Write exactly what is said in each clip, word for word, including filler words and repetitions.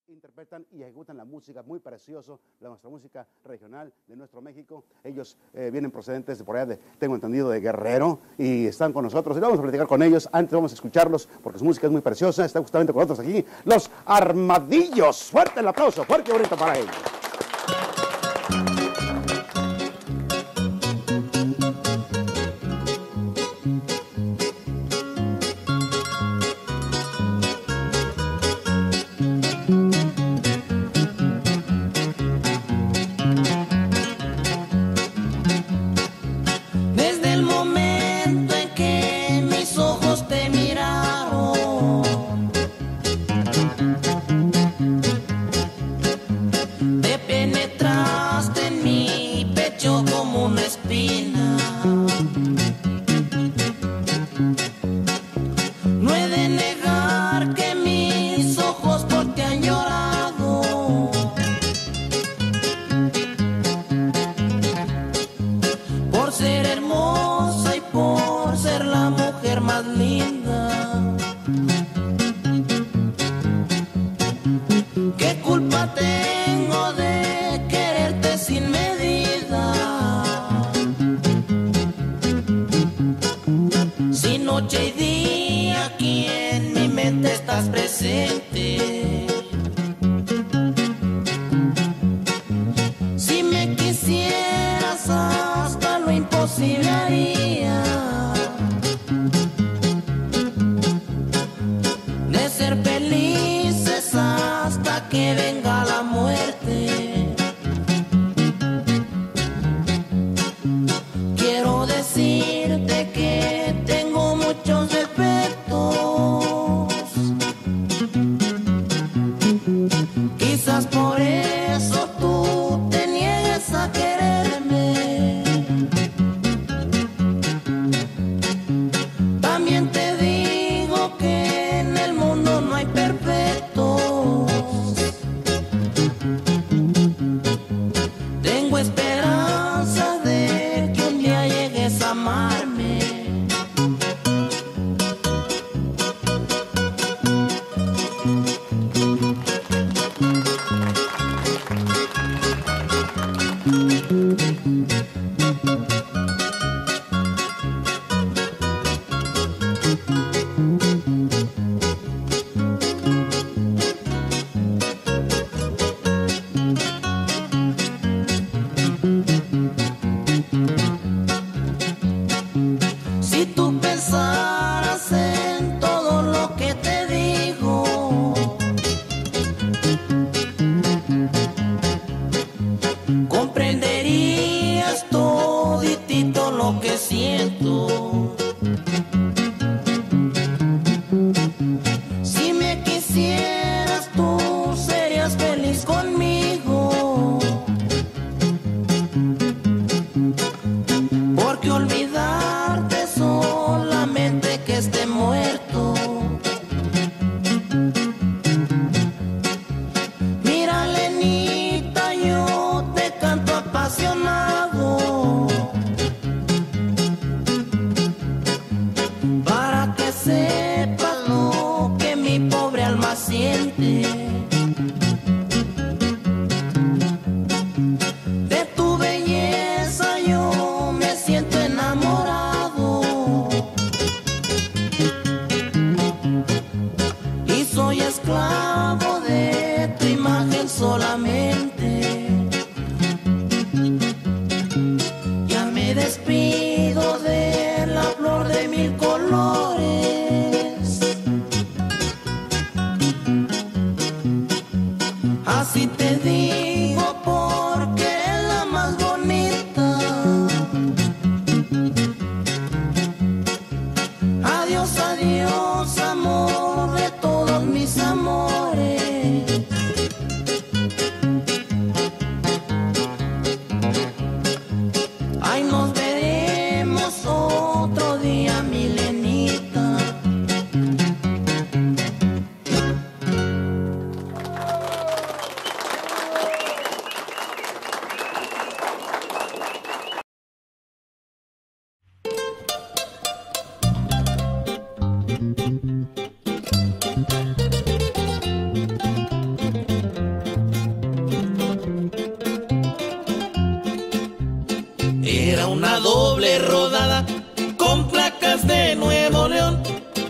interpretan y ejecutan la música muy precioso, la nuestra música regional de nuestro México. Ellos eh, vienen procedentes de por allá, de, tengo entendido, de Guerrero, y están con nosotros. Y vamos a platicar con ellos. Antes vamos a escucharlos porque su música es muy preciosa. Están justamente con nosotros aquí los Armadillos. Fuerte el aplauso, fuerte y bonito para ellos.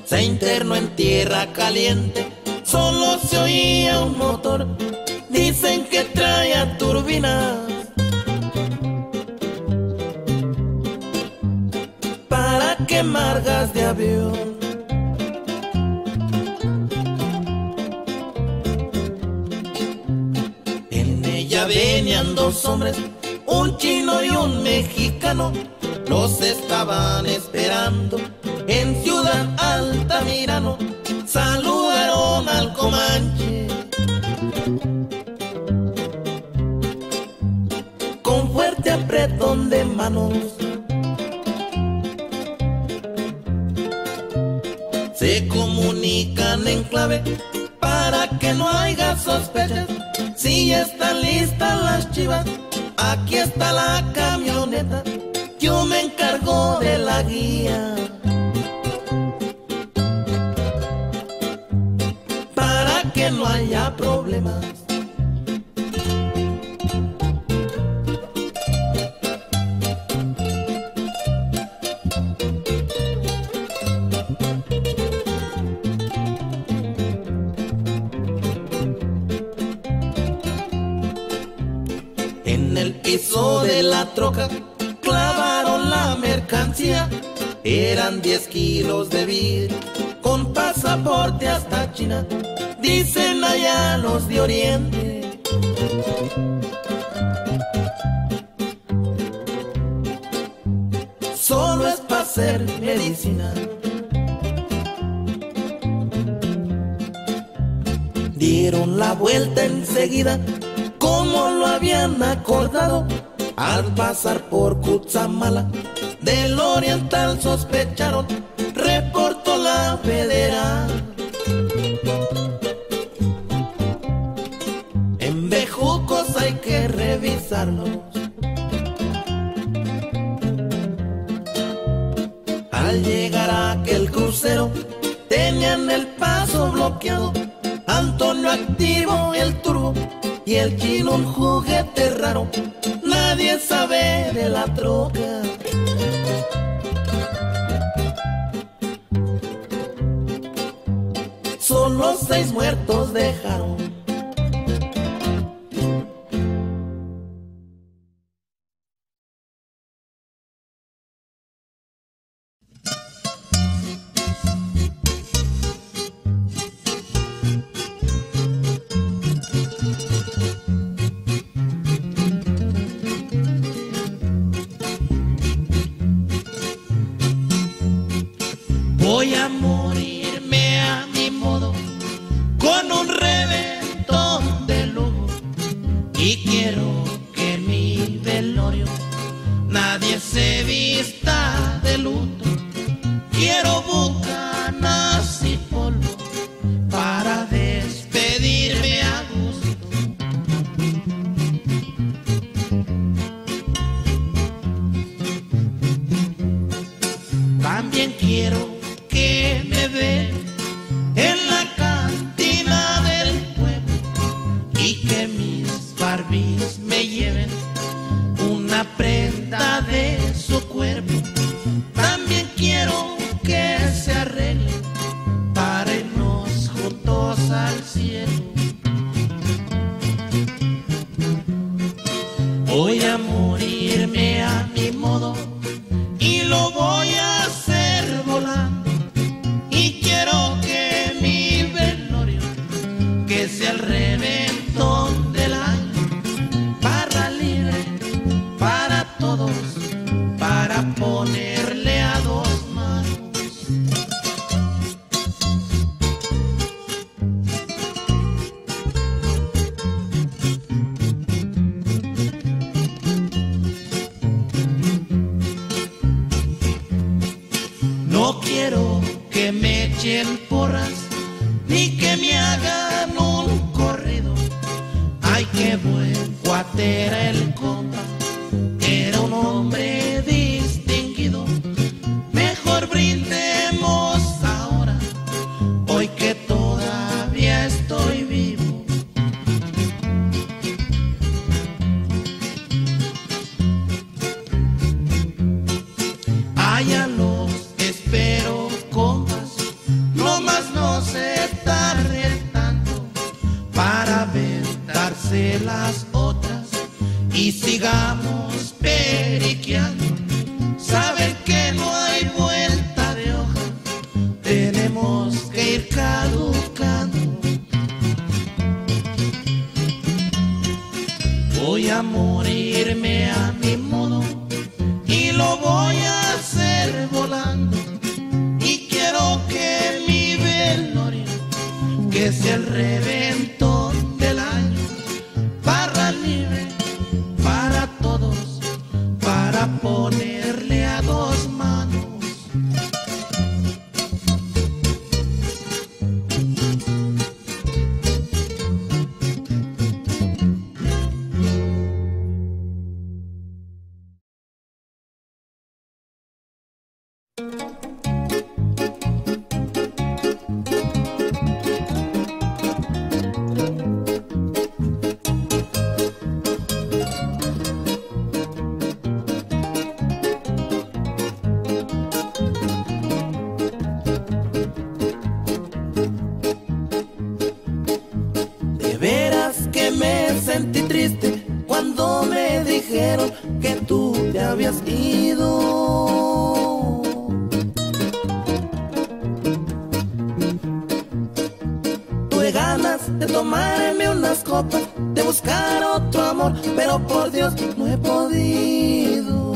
se internó en tierra caliente, solo se oía un motor, dicen que traía turbinas para quemar gas de avión. En ella venían dos hombres, un chino y un mexicano, los estaban esperando en Ciudad Altamirano. Saludaron al Comanche con fuerte apretón de manos. Se comunican en clave para que no haya sospechas. Si ya están listas las chivas, aquí está la camioneta, yo me encargo de la guía. Para que no haya problemas. En el piso de la troca clavaron la mercancía, eran diez kilos de vidrio con pasaporte hasta China, dicen allá los de Oriente. Solo es para hacer medicina. Dieron la vuelta enseguida, como lo habían acordado, al pasar por Cutzamala, del Oriental sospecharon, reportó la federal. En bejucos hay que revisarlos. Al llegar a aquel crucero, tenían el paso bloqueado. Antonio activó el turbo y el chino un juguete raro. Nadie sabe de la troca. Solo seis muertos dejaron. Voy a morirme a mi modo, con un reventón de lujo, y quiero que mi velorio nadie se vista de luto. Quiero bucanas y polvo para despedirme a gusto. También quiero que me ve en la cantina del pueblo y que mis Barbies me lleven una prenda de su cuerpo. También quiero que se arregle para irnos juntos al cielo. Voy a morirme a mi modo y lo voy a hacer volando. Y quiero que mi velorio, que sea el reventón del año, barra libre para todos, para ponerle a dos manos. No quiero que me echen porras, ni que me hagan un corrido. Ay, qué buen cuate era el compa, era un hombre distinguido. Mejor brindemos ahora, hoy que todavía estoy vivo. Allá los espero, compas, las otras y sigamos periqueando. Saben que no hay vuelta de hoja, tenemos que ir caducando. Voy a morirme a mi modo y lo voy a hacer volando. Y quiero que mi velorio, que sea el reventón del año, barra libre para todos, para ponerle a dos manos. Sentí triste cuando me dijeron que tú te habías ido. Tuve ganas de tomarme unas copas, de buscar otro amor, pero por Dios no he podido.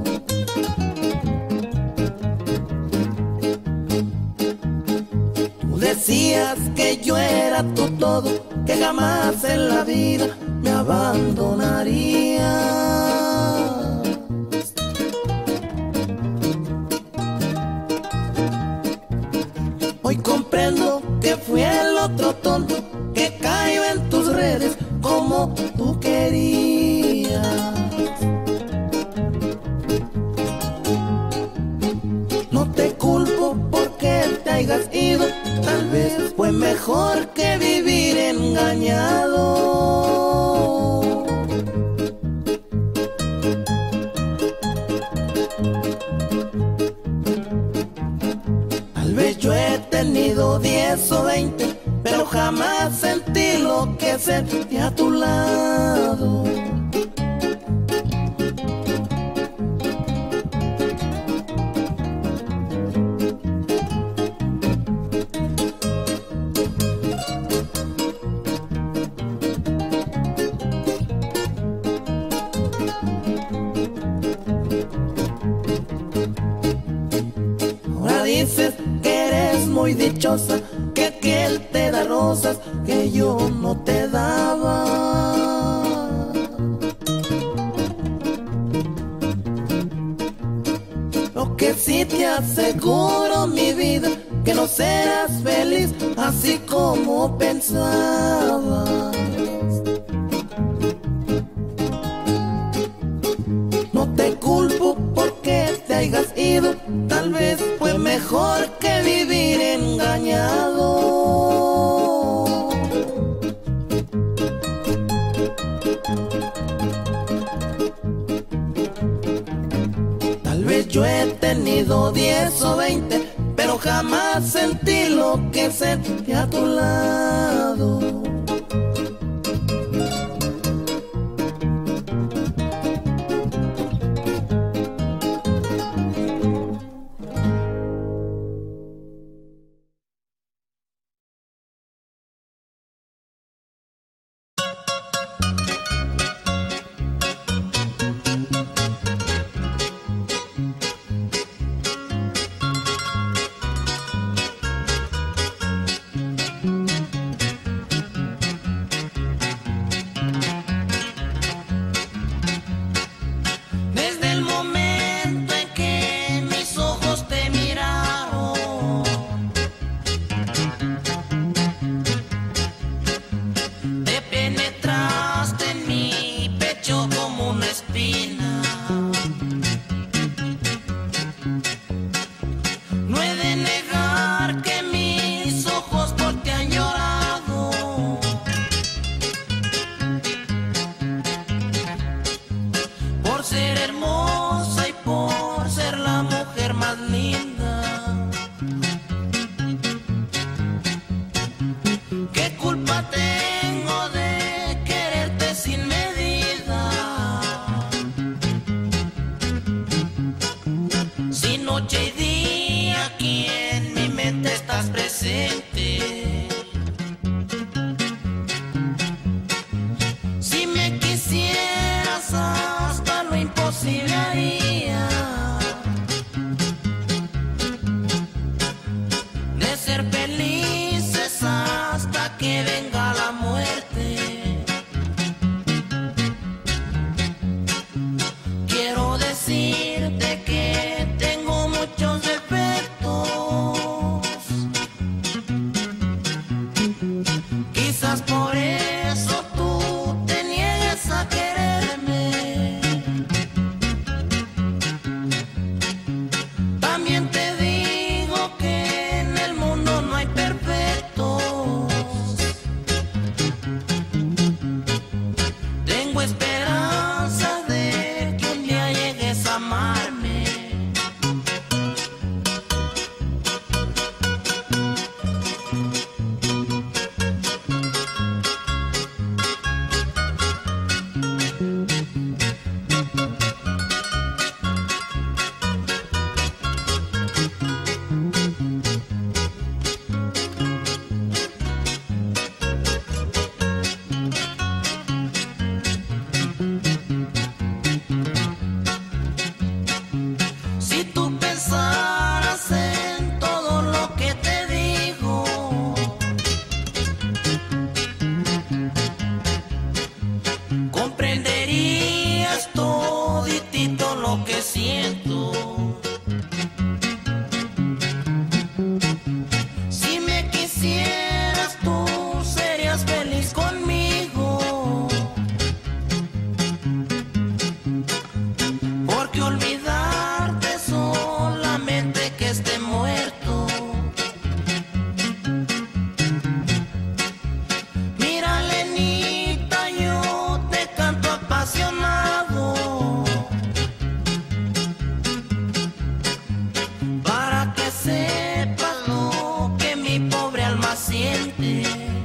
Tú decías que yo era tu todo, que jamás en la vida me abandonarías. Hoy comprendo que fui el otro tonto que cayó en tus redes como tú querías. No te culpo porque te hayas ido, tal vez fue mejor que vivir engañado. Tal vez yo he tenido diez o veinte, pero jamás sentí lo que sentí a tu lado. Dices que eres muy dichosa, que aquel te da rosas que yo no te daba. Lo que sí te aseguro, mi vida, que no serás feliz así como pensabas. No te culpo porque te hayas ido, tal vez fue mejor que vivir engañado. Tal vez yo he tenido diez o veinte, pero jamás sentí lo que sentí a tu lado. que venga la muerte. Quiero decirte que tengo muchos defectos, quizás por eso tú te niegues a quererme. También te digo que en el mundo no hay perfectos. Tengo esperanza de que un día llegues a amarme. Si tú pensaras en todo lo que te digo, comprenderías toditito lo que siento. Si me quisieras tú serías feliz conmigo, porque olvidarte solamente que esté muerto. Mira, Lenita, yo te canto apasionado para que sepas lo que mi pobre alma siente.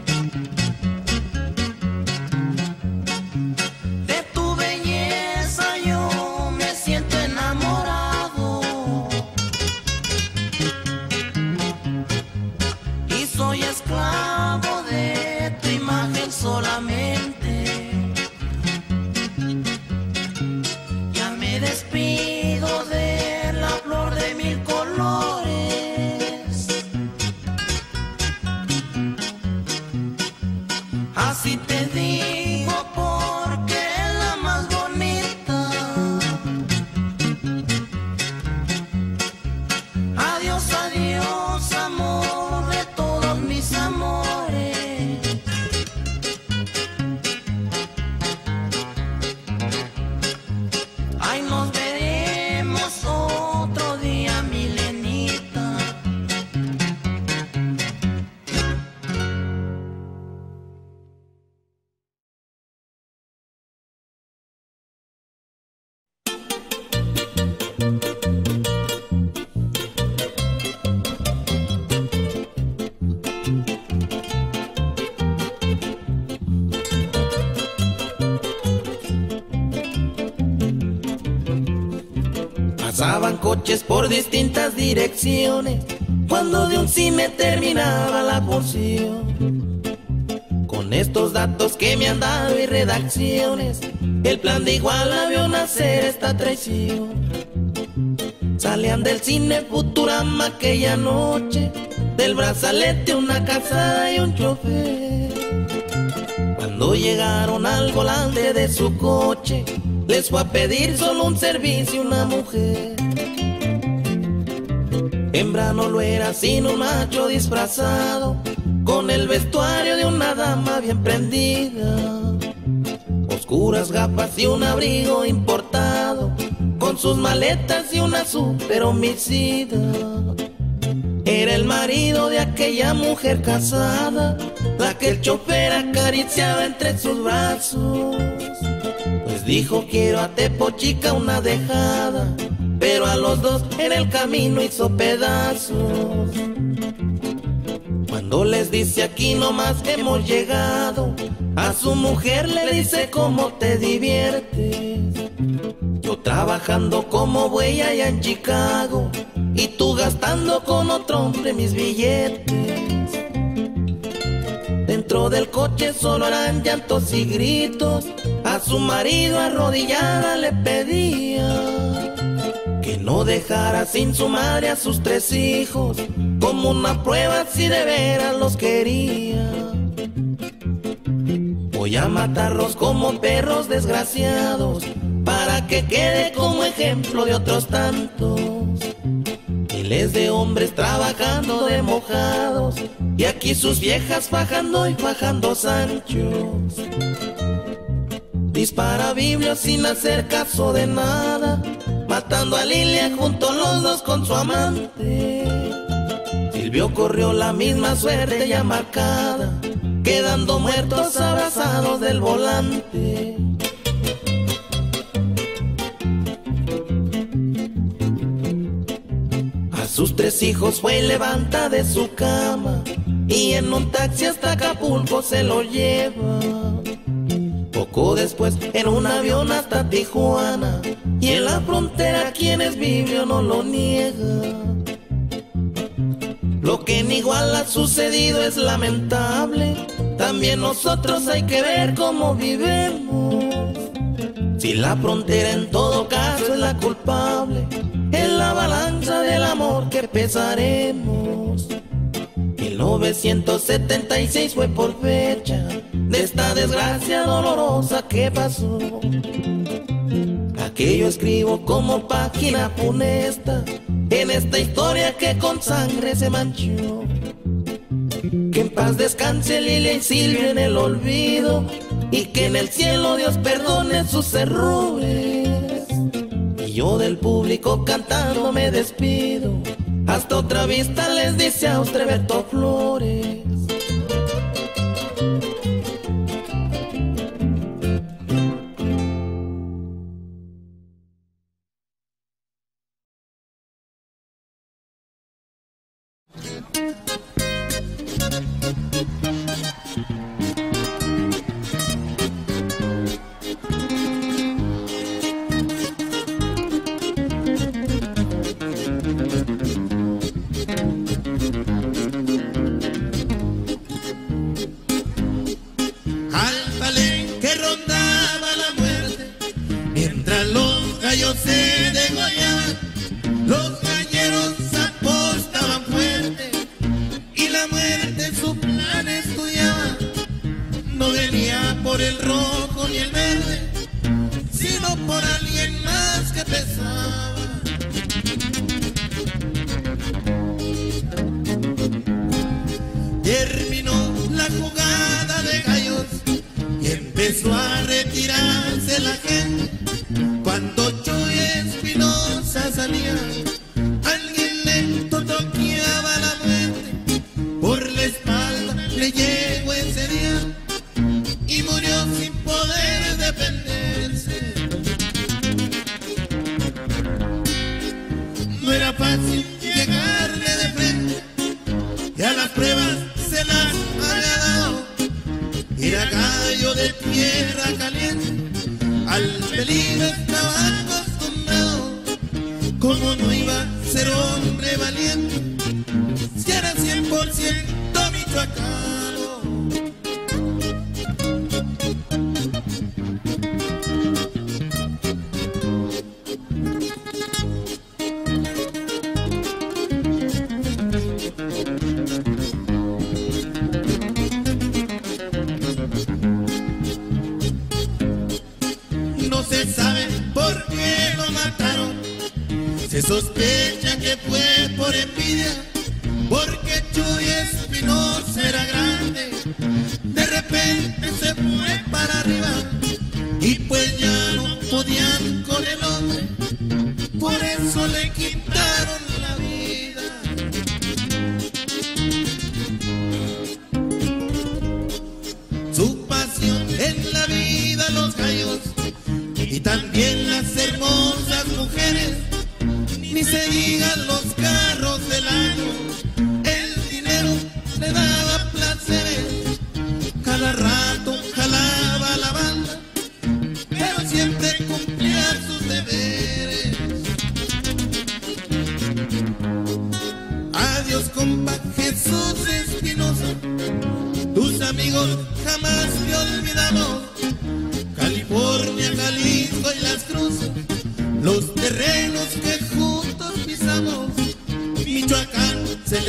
De tu belleza yo me siento enamorado y soy esclavo de tu imagen solamente. Ya me despido de la flor de mil colores, así te digo porque es la más bonita. Adiós, adiós, amor de todos mis amores. Ay, nos veremos otro día, mi Lenita. Pasaban coches por distintas direcciones cuando de un sí me terminaba la porción. Con estos datos que me han dado y redacciones, el plan de Iguala vio nacer esta traición. Salían del cine Futurama aquella noche, del brazalete una casada y un chofer. Cuando llegaron al volante de su coche, les fue a pedir solo un servicio una mujer. Hembra no lo era sino un macho disfrazado, con el vestuario de una dama bien prendida. Oscuras gafas y un abrigo importado, con sus maletas y una super homicida. Era el marido de aquella mujer casada, la que el chofer acariciaba entre sus brazos. Pues dijo quiero a Tepo Chica una dejada, pero a los dos en el camino hizo pedazos. Cuando les dice aquí nomás hemos llegado, a su mujer le dice cómo te diviertes. Yo trabajando como buey allá en Chicago, y tú gastando con otro hombre mis billetes. Dentro del coche solo eran llantos y gritos, a su marido arrodillada le pedía que no dejara sin su madre a sus tres hijos, como una prueba si de veras los quería. Voy a matarlos como perros desgraciados, para que quede como ejemplo de otros tantos. Miles de hombres trabajando de mojados, y aquí sus viejas fajando y fajando Sanchos. Dispara Biblio sin hacer caso de nada, matando a Lilia junto los dos con su amante. Silvio corrió la misma suerte ya marcada, quedando muertos abrazados del volante. A sus tres hijos fue y levanta de su cama, y en un taxi hasta Acapulco se lo lleva. Poco después en un avión hasta Tijuana, y en la frontera quien es Biblio no lo niega. Lo que en Iguala ha sucedido es lamentable, también nosotros hay que ver cómo vivimos. Si la frontera en todo caso es la culpable, en la balanza del amor que pesaremos. mil novecientos setenta y seis fue por fecha de esta desgracia dolorosa que pasó. Aquello escribo como página funesta en esta historia que con sangre se manchó. Que en paz descanse Lilia y Silvio en el olvido, y que en el cielo Dios perdone sus errores. Y yo del público cantando me despido, hasta otra vista les dice a usted Beto Flores.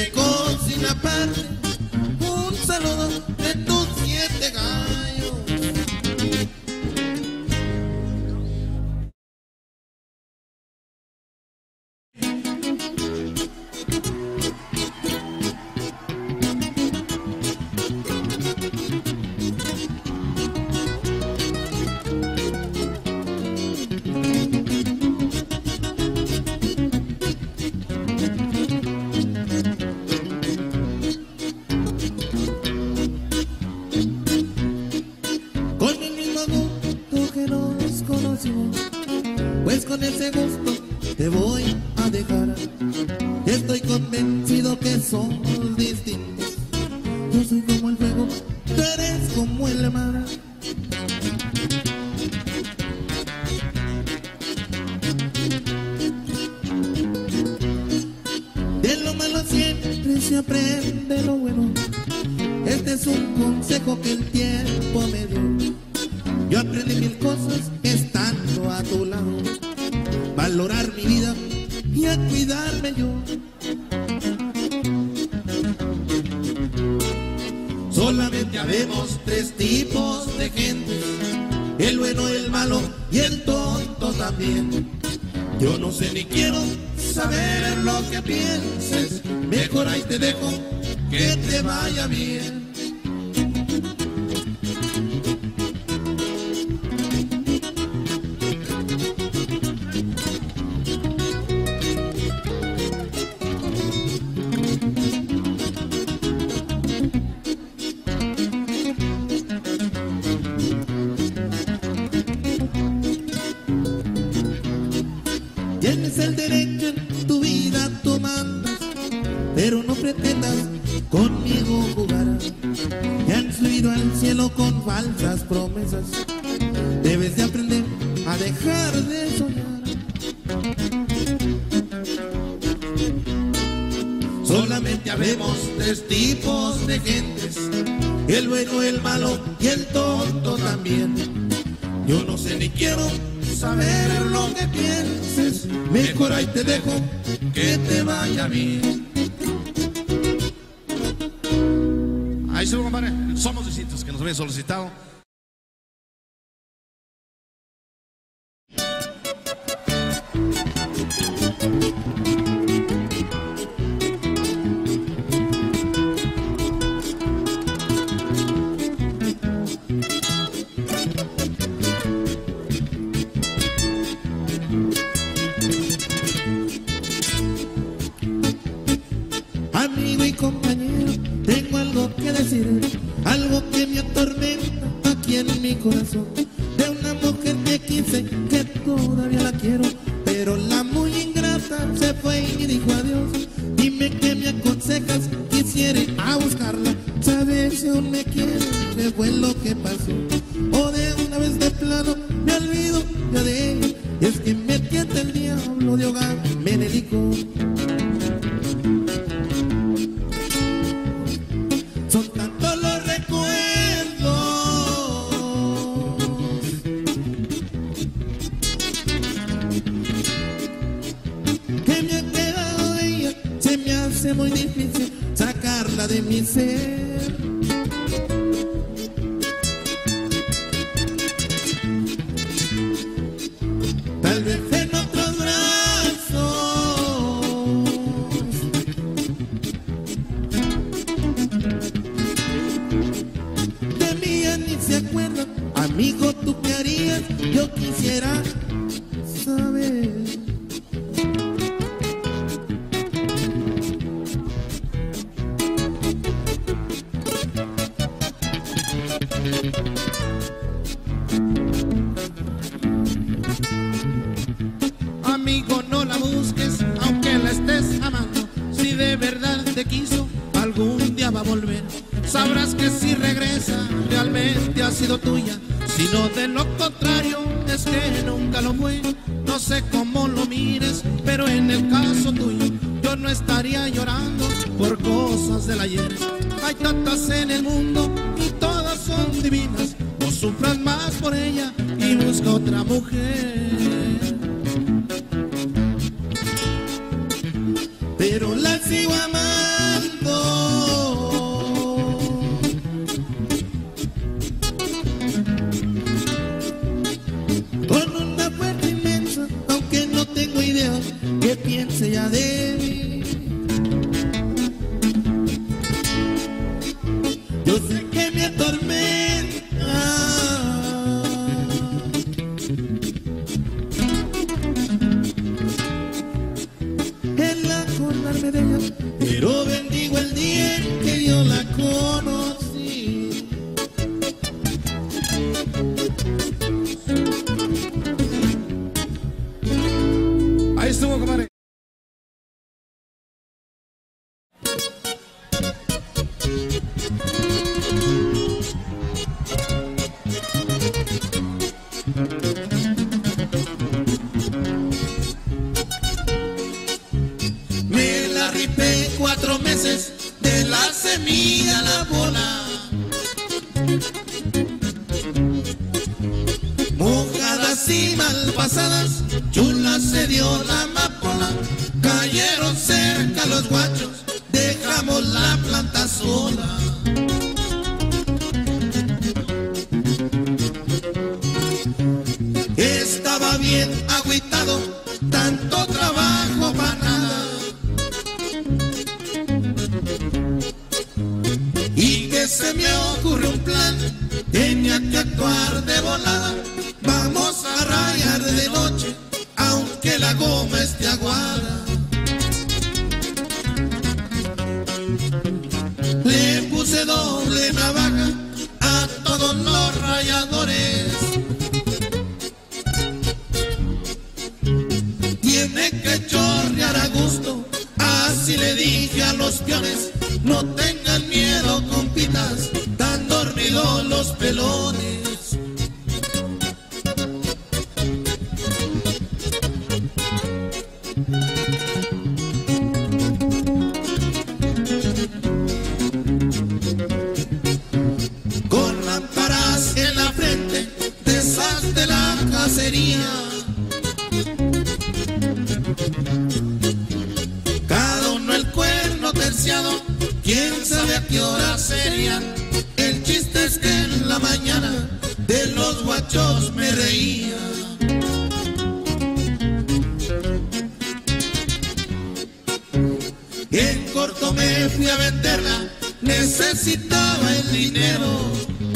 Un saludo de tus siete gallos. ese gusto te voy a dejar. Estoy convencido que somos distintos. Yo soy como el fuego, tú eres como el mar. De lo malo siempre se aprende lo bueno. Este es un consejo que el tiempo me dio. Yo aprendí mil cosas estando a tu lado. Valorar mi vida y a cuidarme yo. Solamente habemos tres tipos de gente: el bueno, el malo y el tonto también. Yo no sé ni quiero saber lo que pienses. Mejor ahí te dejo, que te vaya bien. Tienes el derecho en tu vida, tú mandas, pero no pretendas conmigo jugar. Te han subido al cielo con falsas promesas. Debes de aprender a dejar de soñar. Solamente habemos tres tipos de gentes: el bueno, el malo y el tonto también. Yo no sé ni quiero saber lo que pienses. Mejor ahí te dejo, que te vaya bien. Ahí se lo compadre. Somos distintos, que nos habían solicitado. Amigo y compañero, tengo algo que decir, algo que me atormenta aquí en mi corazón. De una mujer que quise, que todavía la quiero, pero la muy ingrata se fue y dijo adiós. Dime qué me aconsejas, quisiera ir a buscarla, saber si aún me quiere, qué fue lo que pasó. O de una vez de plano me olvido ya de ella, y es que me tienta el diablo de hogar, me dedicó. Son tantos los recuerdos que me ha quedado de ella. Se me hace muy difícil sacarla de mi ser. Tal vez en otros brazos de mí ya ni se acuerdan. Amigo, ¿tú qué harías? Yo quisiera saber. Amigo, no la busques, aunque la estés amando. Si de verdad te quiso, algún día va a volver. Sabrás que si regresa, realmente ha sido tuya. Si no, de lo contrario, es que nunca lo fue. No sé cómo lo mires, pero en el caso tuyo, yo no estaría llorando por cosas del ayer. Hay tantas en el mundo y todas son divinas. No sufras más por ella y busca otra mujer. Pero la sigo amando. Con una fuerza inmensa, aunque no tengo idea que piense ya de mí. Yo sé que me atormenta el acordarme de ella, pero bendigo el día en que yo la conocí. y malpasadas, chula se dio la amapola, cayeron cerca los guachos, dejamos la planta sola. Estaba bien agüitado, tanto trabajo para nada, y que se me ocurrió un plan, tenía que actuar de volada. Vamos a rayar de noche, aunque la goma esté aguada. Le puse doble navaja a todos los rayadores. Tiene que chorrear a gusto, así le dije a los peones. No tengan miedo, compitas, tan dormidos los pelones. Con lámparas en la frente, de esas de la cacería, cada uno el cuerno terciado, quién sabe a qué hora serían. El chiste es que en la mañana de los guachos me reía. En corto me fui a venderla, necesitaba el dinero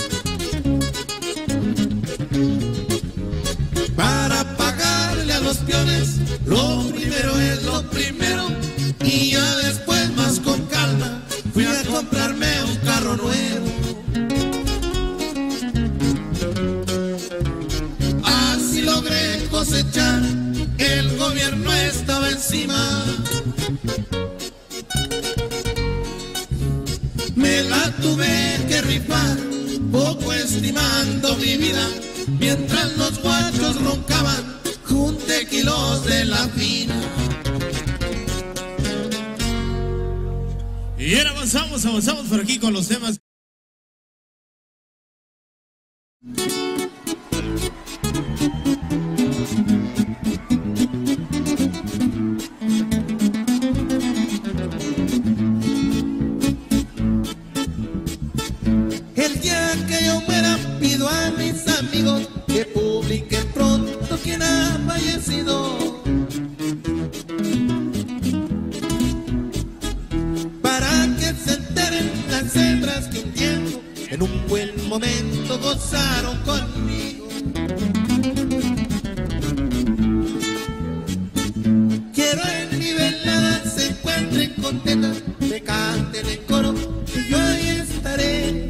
para pagarle a los peones. Lo primero es lo primero, y ya después más con calma fui a comprarme un carro nuevo. Así logré cosechar, el gobierno estaba encima. Me la tuve que rifar, poco estimando mi vida, mientras los guachos roncaban, junté kilos de la fina. Y ahora avanzamos, avanzamos por aquí con los temas. El día que yo muera pido a mis amigos que publiquen pronto quién ha fallecido, para que se enteren las hembras que un tiempo en un buen momento gozaron conmigo. Quiero en mi velada se encuentren contentas, me canten en coro y yo ahí estaré.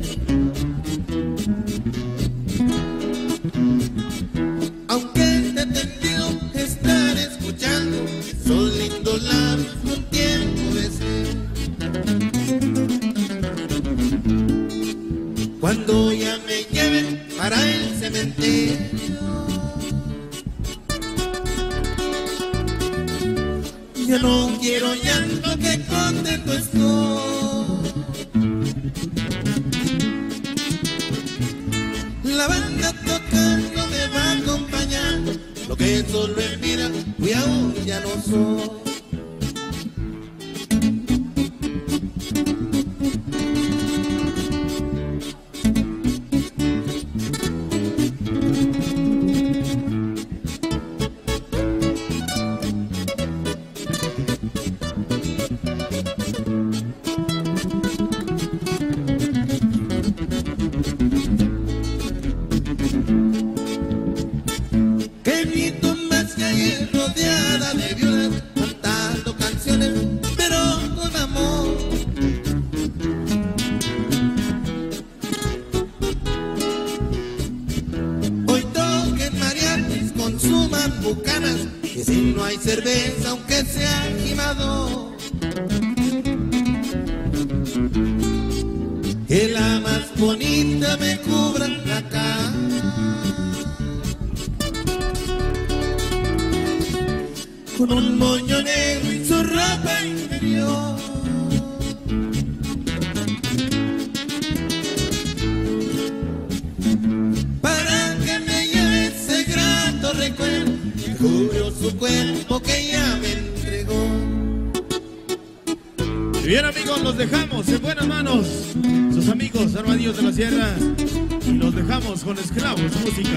Aunque de tendido estar escuchando, son lindos labios un tiempo besé. Cuando ya me lleven para el cementerio, ya no quiero llanto, que contento estoy. La banda tocando me va a acompañar, lo que solo en vida fui aún ya no soy. Que mi tumba se halla rodeada de viudas, cantando canciones, pero con amor. Hoy toquen mariachis, consuman bucanas, y si no hay cerveza, aunque sea quemado, que la más bonita me cubra la cara. Con un moño negro y su ropa interior, para que me lleve ese grato su cuerpo que ella me entregó. Y bien, amigos, los dejamos en buenas manos. Sus amigos Armadillos de la Sierra. Y los dejamos con Esclavos Música.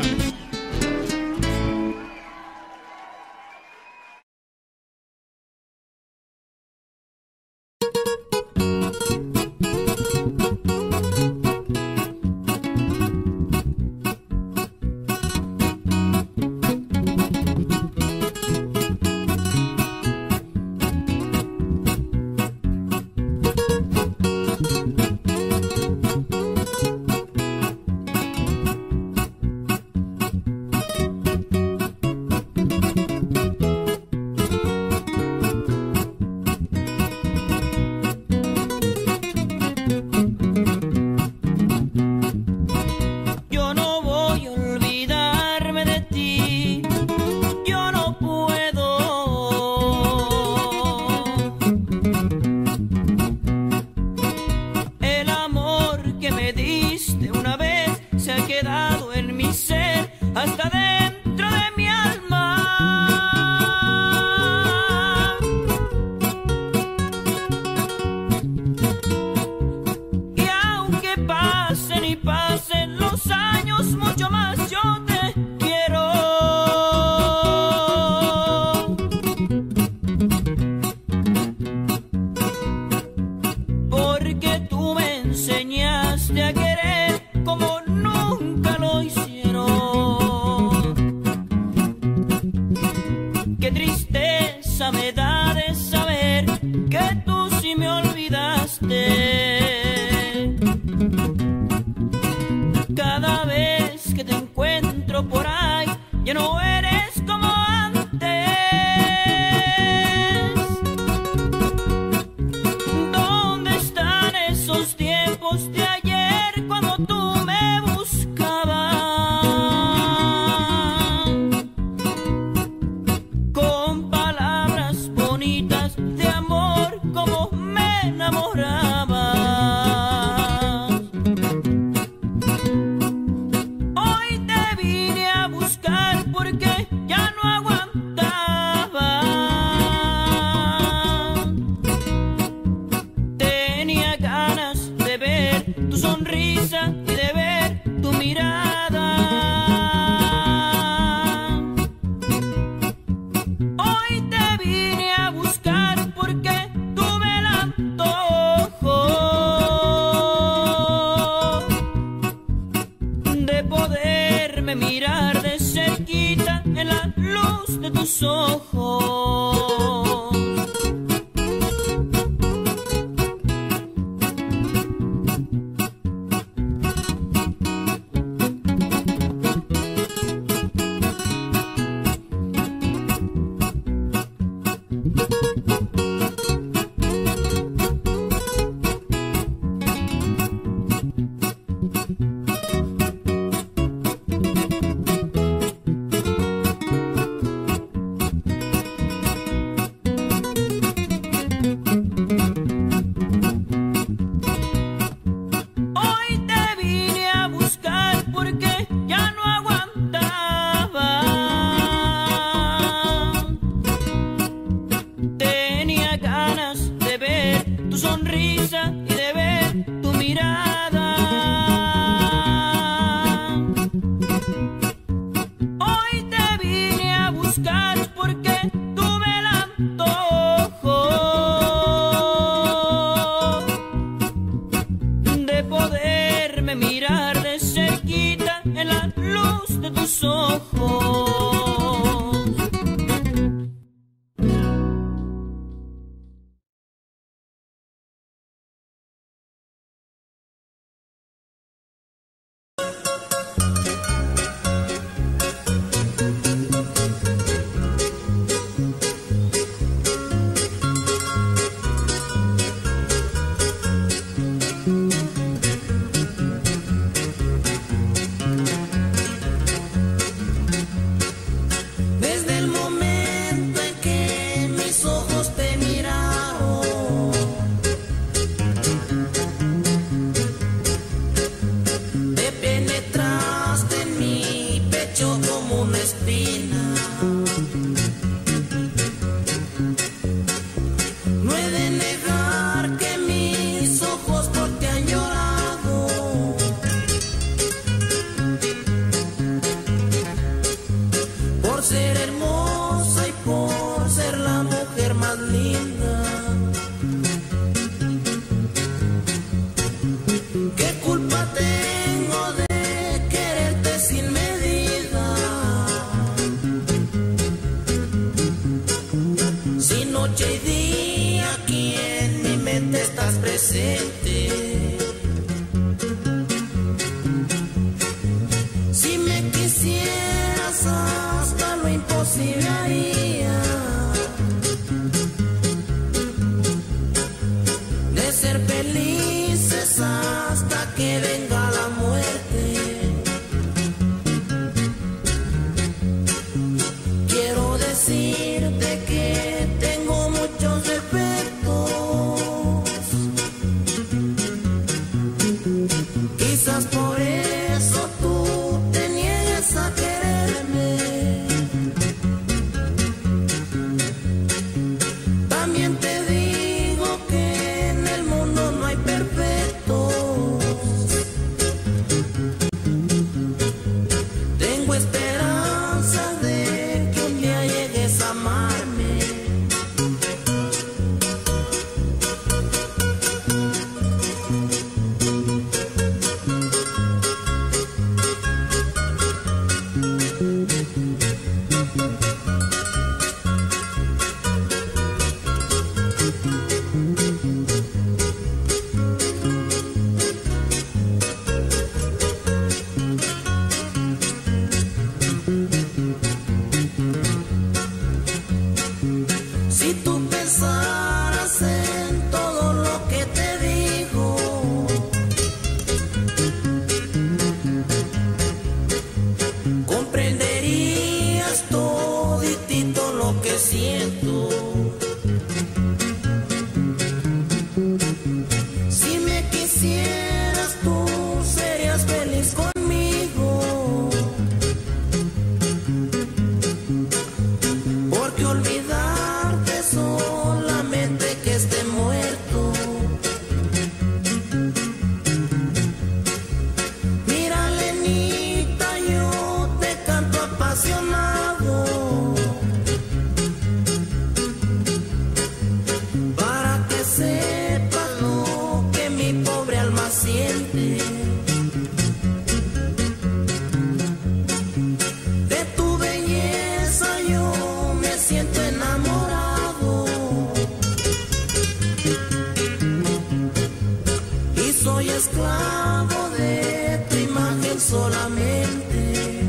nuevamente.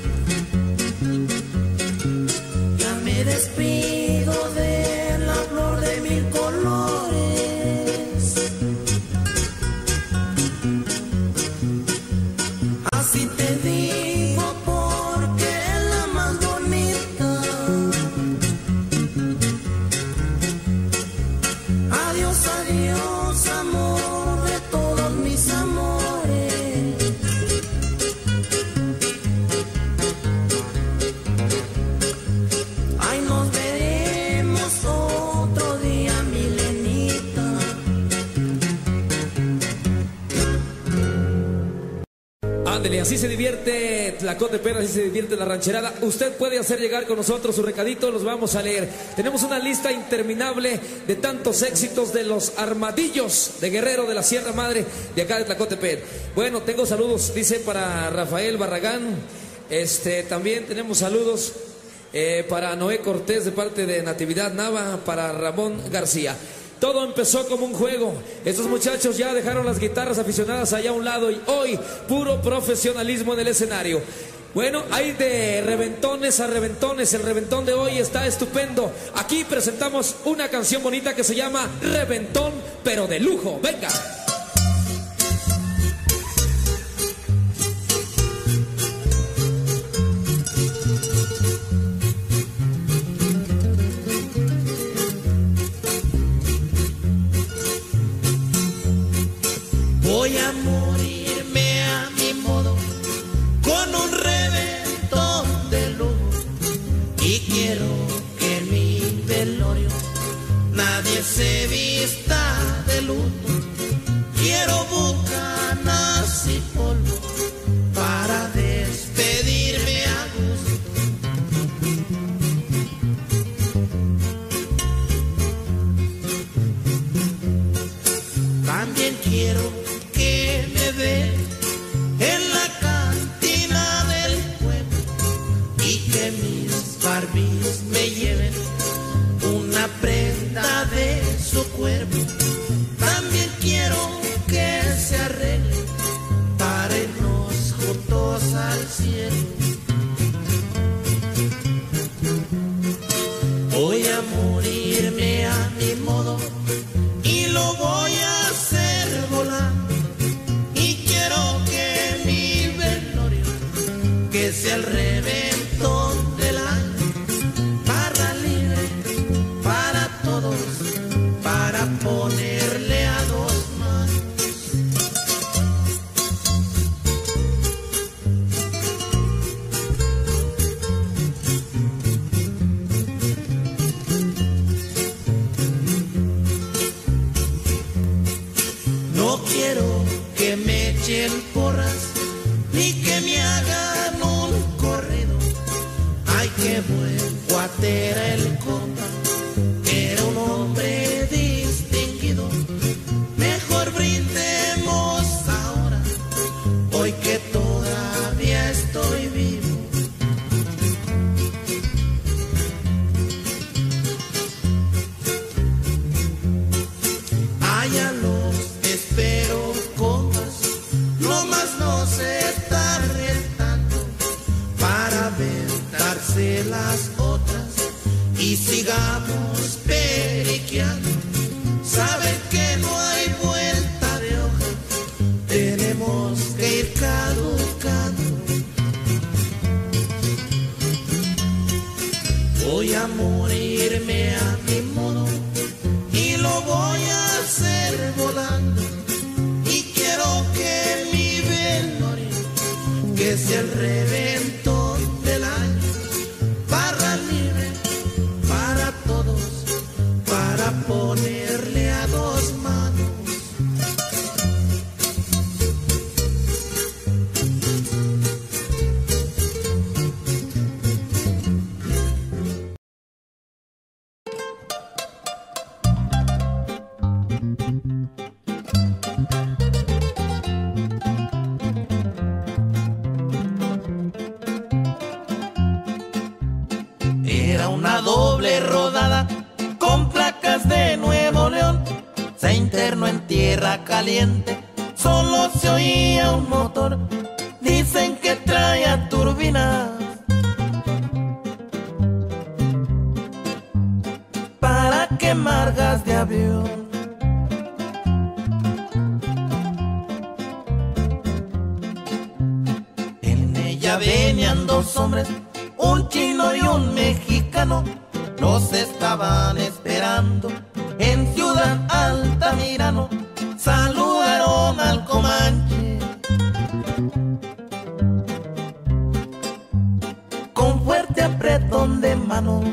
Ya me despido de la flor de mil colores. Así te digo porque es la más bonita. Adiós, adiós, amor de todos mis amores. Ay, nos veremos otro día, Milenita. Ándele, así se divierte Tlacotepec, así se divierte la rancherada. Usted puede hacer llegar con nosotros su recadito, los vamos a leer. Tenemos una lista interminable de tantos éxitos de los Armadillos de Guerrero de la Sierra Madre de acá de Tlacotepec. Bueno, tengo saludos, dice, para Rafael Barragán. Este, también tenemos saludos eh, para Noé Cortés de parte de Natividad Nava, para Ramón García. Todo empezó como un juego. Estos muchachos ya dejaron las guitarras aficionadas allá a un lado y hoy puro profesionalismo en el escenario. Bueno, hay de reventones a reventones. El reventón de hoy está estupendo. Aquí presentamos una canción bonita que se llama Reventón, pero de lujo. Venga. Voy a morirme a mi modo con un reventón de lujo y quiero que en mi velorio nadie se vista de luto. Quiero bucanas y polvo para despedirme a gusto. También quiero que me ve en la cantina del pueblo y que mis Barbies me lleven una prenda de su cuerpo. También quiero que se arregle para irnos juntos al cielo. Voy a morirme a mi modo y lo voy a hacer volando. Que sea el reventón del año, barra libre para todos, para ponerle a dos manos. No quiero que me echen porras ni que me hagan un corrido. Ay, qué buen cuate era el compa, era un hombre distinguido. Mejor brindemos ahora, hoy que todavía estoy vivo. Allá los espero, compas, no más no se tarden tanto para aventarse las otras y sigamos periqueando. Saben que no hay vuelta de hoja, tenemos que ir caducando. Voy a morirme a mi modo y lo voy a hacer volando. Y quiero que mi velorio que sea el reventón del año, barra libre para todos, para ponerle a dos manos. Era una doble rodada con placas de Nuevo León. Se internó en tierra caliente, solo se oía un motor. Dicen que venían dos hombres, un chino y un mexicano. Los estaban esperando en Ciudad Altamirano. Saludaron al Comanche con fuerte apretón de manos.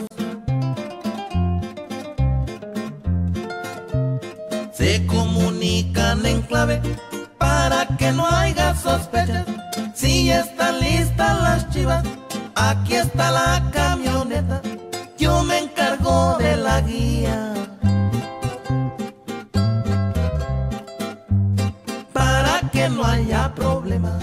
Se comunican en clave para que no haya sospechas. Si ya están listas las chivas, aquí está la camioneta. Yo me encargo de la guía para que no haya problemas.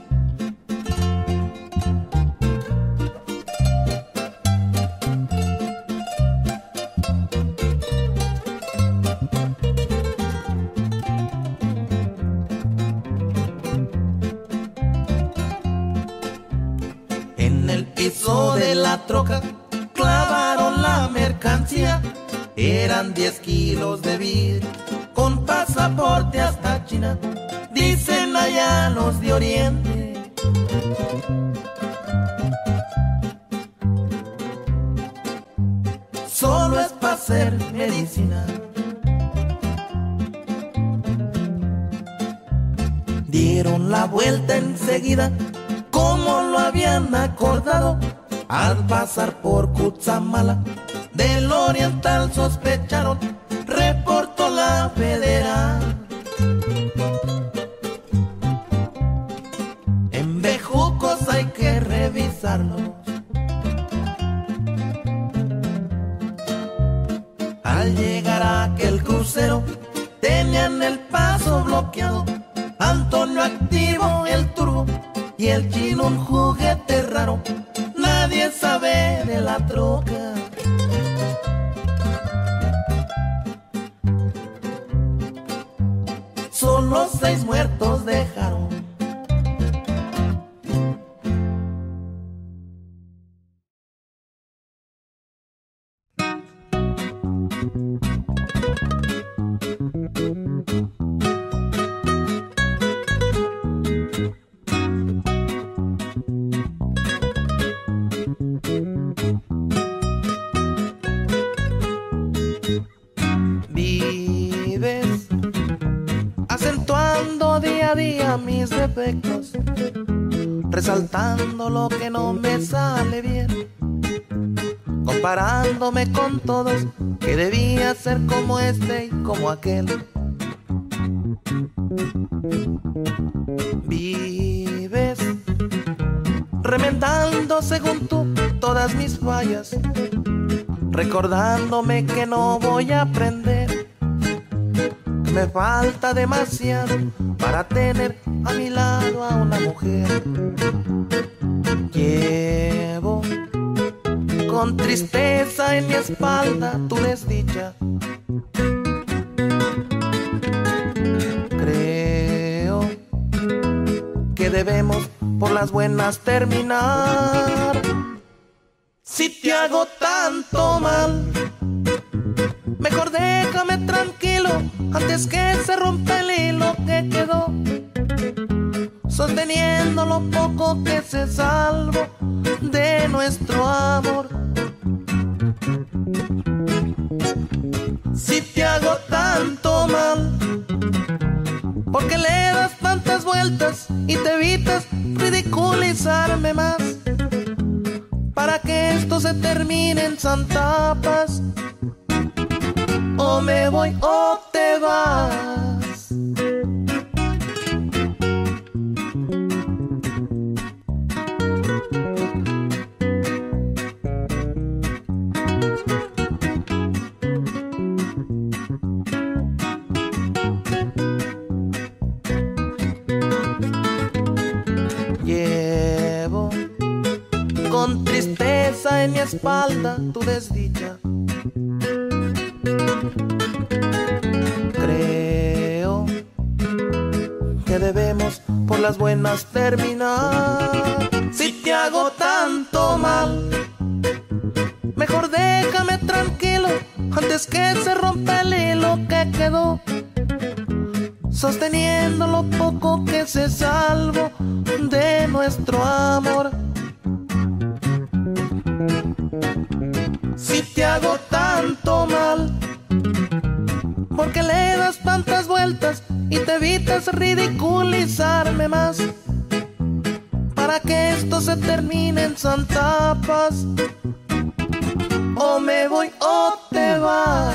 En el piso de la troca clavaron la mercancía. Eran diez kilos de vidrio con pasaporte hasta China, dicen allá los de Oriente. Solo es para hacer medicina. Dieron la vuelta enseguida, como lo habían acordado. Al pasar por Cutzamala, del Oriental sospecharon, reportó la federal. En bejucos hay que revisarlos. Al llegar a aquel crucero, tenían el paso bloqueado. Antonio activó el turbo y el chino un juguete raro. Nadie sabe de la troca. Solo seis muertos dejaron. Vives acentuando día a día mis defectos, resaltando lo que no me sale bien, comparándome con todos, que debía ser como este y como aquel. Vives remendando según tú todas mis fallas, recordándome que no voy a aprender, que me falta demasiado para tener a mi lado a una mujer. Llevo con tristeza en mi espalda tu desdicha. Creo que debemos por las buenas terminar. Si te hago tanto mal, mejor déjame tranquilo antes que se rompa el hilo que quedó, sosteniendo lo poco que se salvó de nuestro amor. Si te hago tanto mal, porque le das tantas vueltas y te evitas ridiculizarme más, para que esto se termine en Santa Paz. O me voy o te vas. Llevo con tristeza en mi espalda tu desdicha. Creo que debemos por las buenas terminar. Si te hago tanto mal, mejor déjame tranquilo antes que se rompa el hilo que quedó, sosteniendo lo poco que se salvó de nuestro amor. evitas ridiculizarme más, para que esto se termine en santa paz. O me voy o te vas.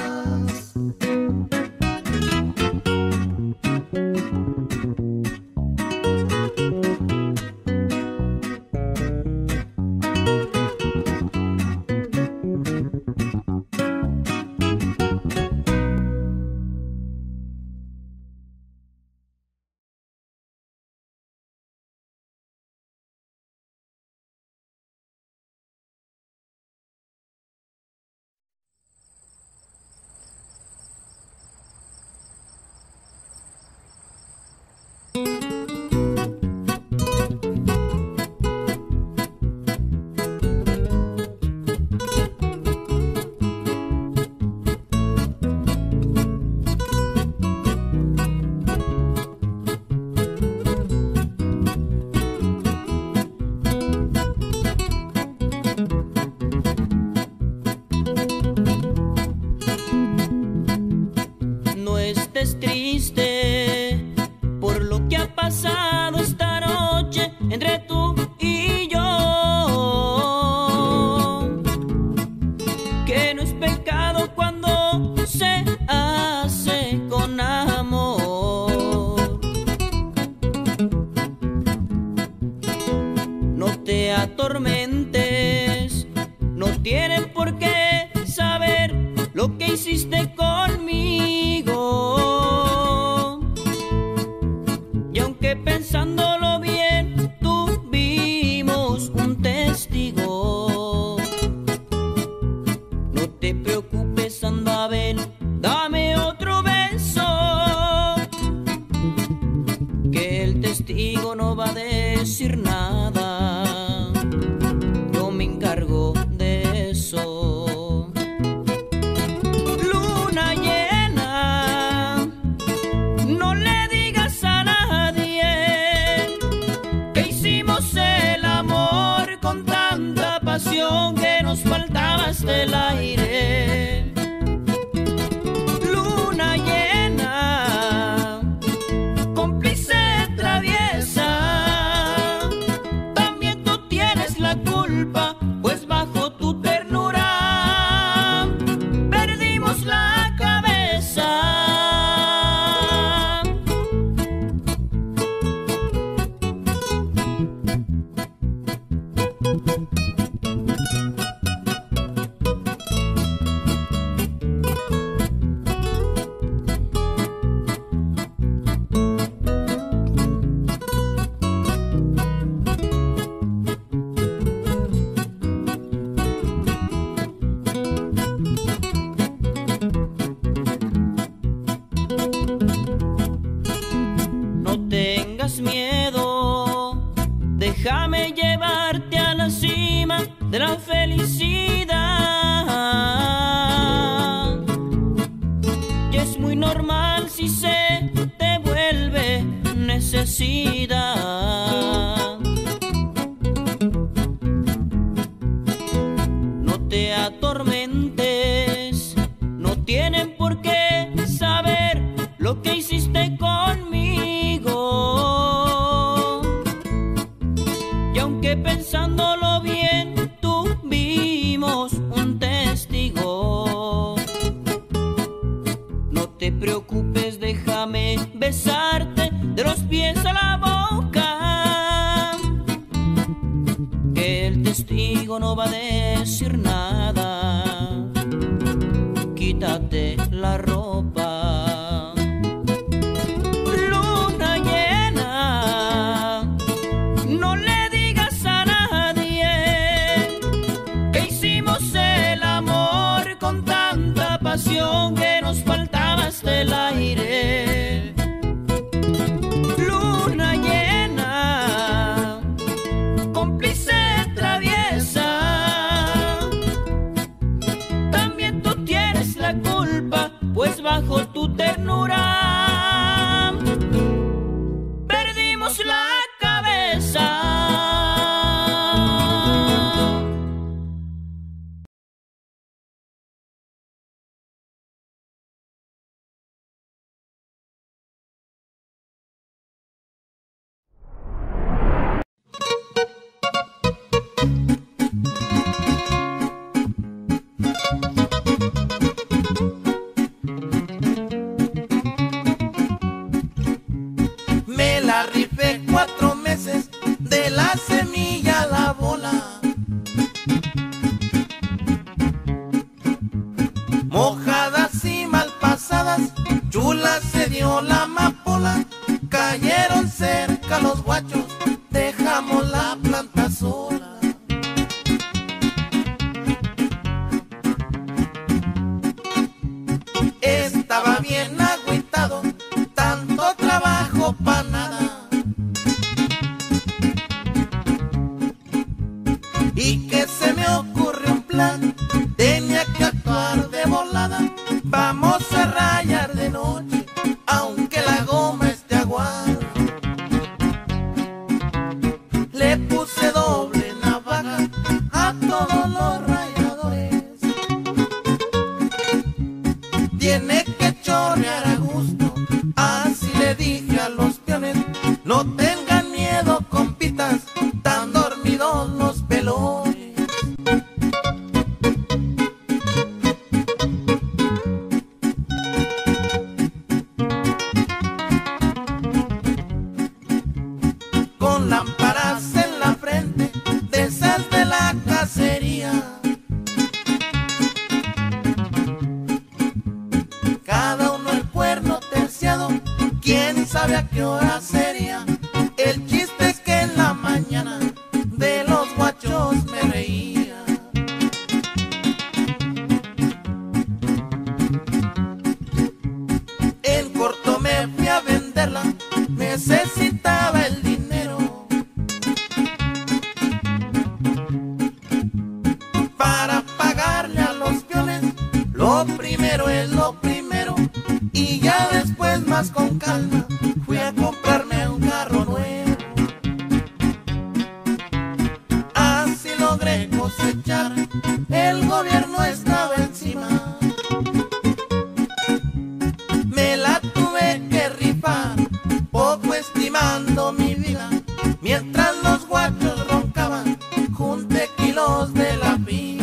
dio la amapola, cayeron cerca los guachos, dejamos la planta sola. Estaba bien agüitado, tanto trabajo pa' nada. Y que se me ocurrió un plan, tenía que actuar de volada. Vamos a rayar de noche, aunque la goma esté aguada. Le puse doble navaja a todos los rayadores. Tiene que chorrear a gusto, así le dije a los peones. No tengan miedo, compitas, tan dormidos los pelones. Con lámparas en la frente, de esas de la cacería. Cada uno el cuerno terciado, quién sabe a qué hora sería. El chiste es que en la mañana de los guachos me reía. En corto me fui a venderla, necesitaba el dinero para pagarle a los peones. Lo primero es lo primero, y ya después más con calma fui a comprarme un carro nuevo. Así logré cosechar, el gobierno estaba encima. Me la tuve que rifar, poco estimando mi vida. Mientras los guachos roncaban, junté kilos de la vida.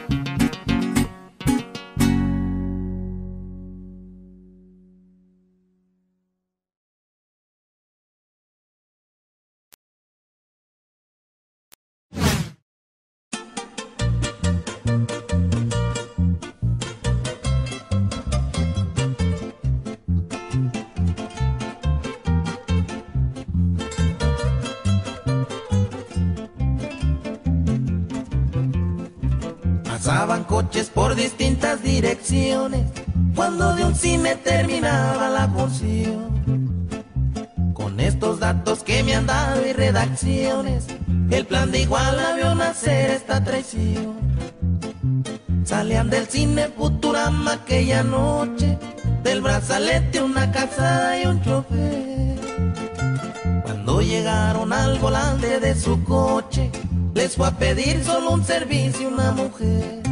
Pasaban coches por distintas direcciones, cuando de un cine terminaba la función. Con estos datos que me han dado y redacciones, el plan de Iguala vio nacer esta traición. Salían del cine Futurama aquella noche, del brazalete una calzada y un chofer. Cuando llegaron al volante de su coche, les fue a pedir solo un servicio una mujer.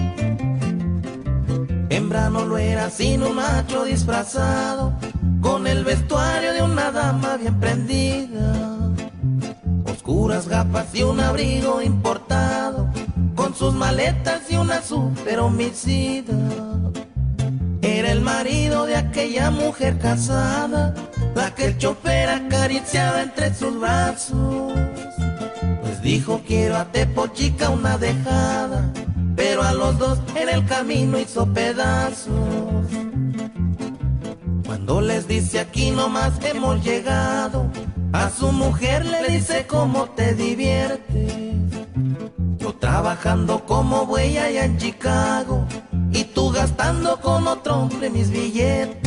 Hembra no lo era sino un macho disfrazado, con el vestuario de una dama bien prendida. Oscuras gafas y un abrigo importado, con sus maletas y una super homicida. Era el marido de aquella mujer casada, la que el chofer acariciaba entre sus brazos. Pues dijo quiero a Tepochica una dejada, pero a los dos en el camino hizo pedazos. Cuando les dice aquí nomás hemos llegado, a su mujer le dice cómo te diviertes. Yo trabajando como buey allá en Chicago, y tú gastando con otro hombre mis billetes.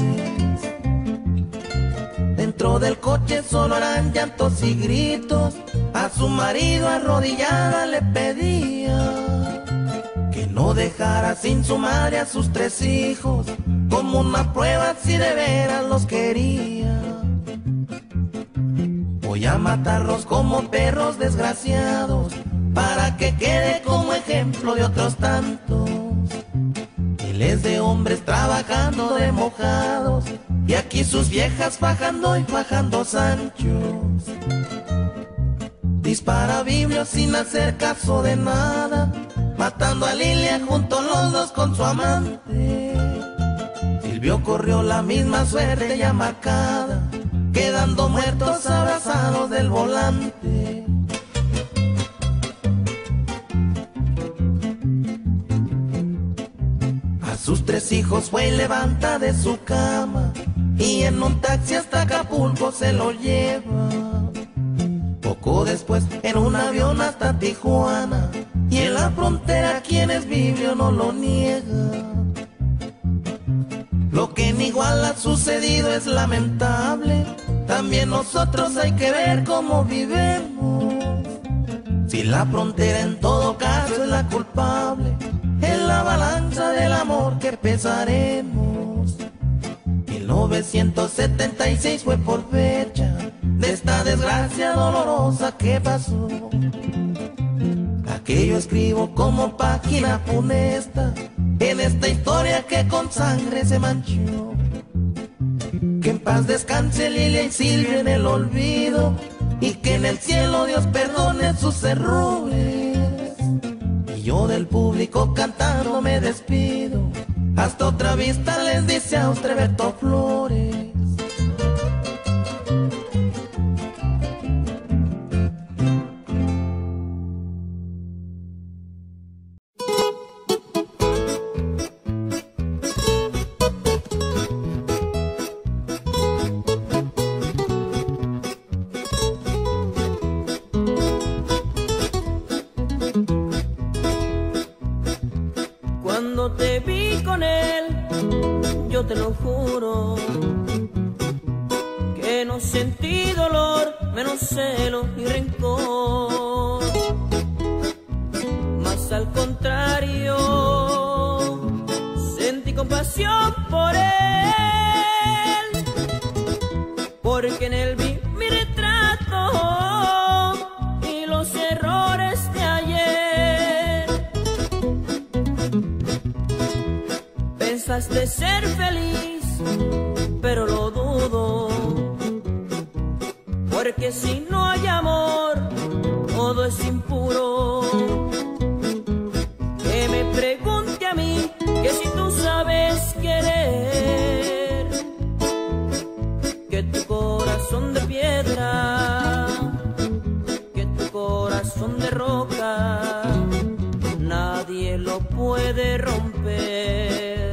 Dentro del coche solo eran llantos y gritos, a su marido arrodillada le pedía que no dejara sin su madre a sus tres hijos, como una prueba si de veras los quería. Voy a matarlos como perros desgraciados, para que quede como ejemplo de otros tantos. Miles de hombres trabajando de mojados, y aquí sus viejas fajando y fajando Sanchos. Dispara Biblio sin hacer caso de nada, matando a Lilia junto los dos con su amante. Silvio corrió la misma suerte ya marcada, quedando muertos abrazados del volante. A sus tres hijos fue levanta de su cama, y en un taxi hasta Acapulco se lo lleva. Poco después en un avión hasta Tijuana, y en la frontera quien es Biblio no lo niega. Lo que en Iguala ha sucedido es lamentable, también nosotros hay que ver cómo vivemos. Si la frontera en todo caso es la culpable, en la balanza del amor que pesaremos. mil novecientos setenta y seis fue por fecha de esta desgracia dolorosa que pasó. Aquello escribo como página funesta en esta historia que con sangre se manchó. Que en paz descanse Lilia y Silvia en el olvido, y que en el cielo Dios perdone sus errores. Y yo del público cantando me despido, hasta otra vista les dice a usted Beto Flores. Cuando te vi con él, yo te lo juro, que no sentí dolor, menos celo ni rencor. Más al contrario, sentí compasión por él, porque en él vi mi retrato y los errores de ayer. Pensaste ser feliz, pero lo dudo, porque si no hay amor, todo es impuro. Que me pregunte a mí, que si tú sabes querer, que tu corazón de piedra, que tu corazón de roca, nadie lo puede romper.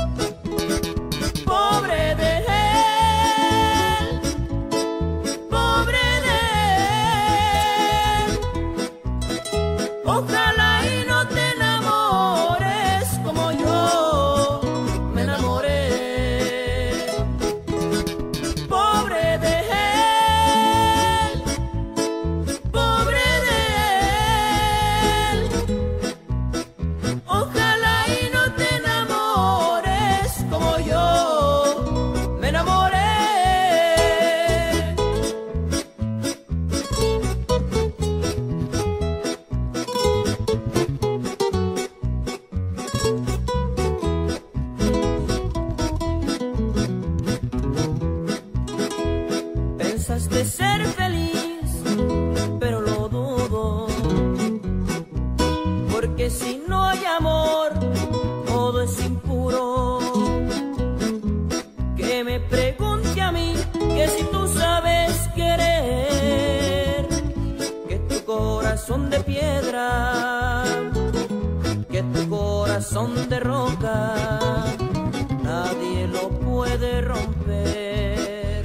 Pobre de él, pobre de él, ojalá y no te enamores como yo me enamoré. Pobre de él, pobre de él, ojalá y no te enamores como yo me enamoré. Pensaste ser feliz, pero lo dudo, porque si no hay amor, todo es impuro. Que me pregunte a mí, que si tú sabes querer, que tu corazón de piedra, que tu corazón de roca, nadie lo puede romper.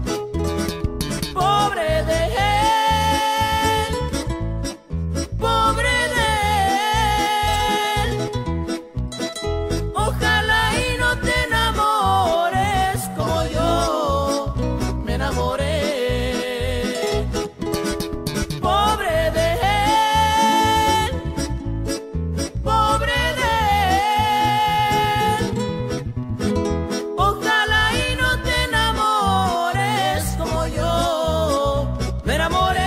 Pobre de él, pobre de él, ojalá y no te enamores como yo me enamoré. Pobre de él, pobre de él, ojalá y no te enamores como yo me enamoré.